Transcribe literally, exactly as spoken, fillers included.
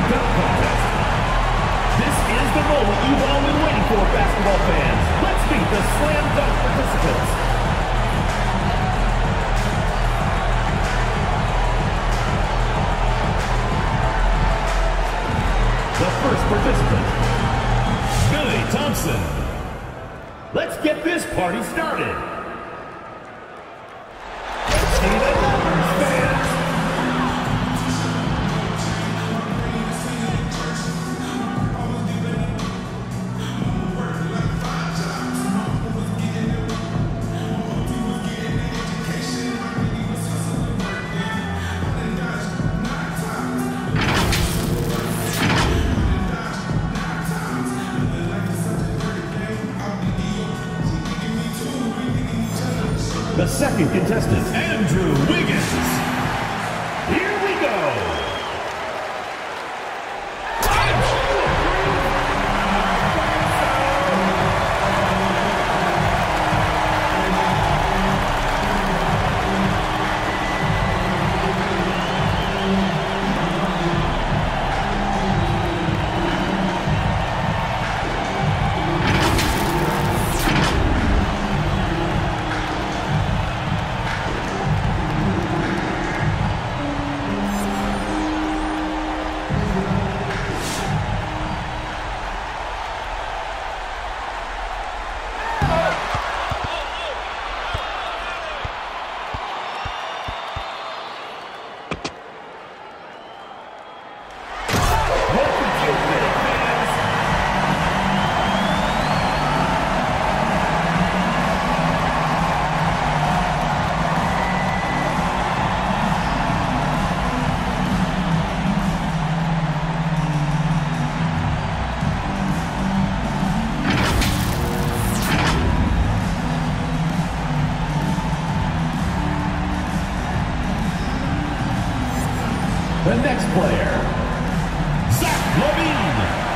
dunk contest. This is the moment you've all been waiting for, basketball fans. Let's meet the slam dunk participants. The first participant, Billy Thompson. Let's get this party started. See the numbers, fans. The second contestant, Andrew Wiggins. Here we go. The next player, Zach LaVine.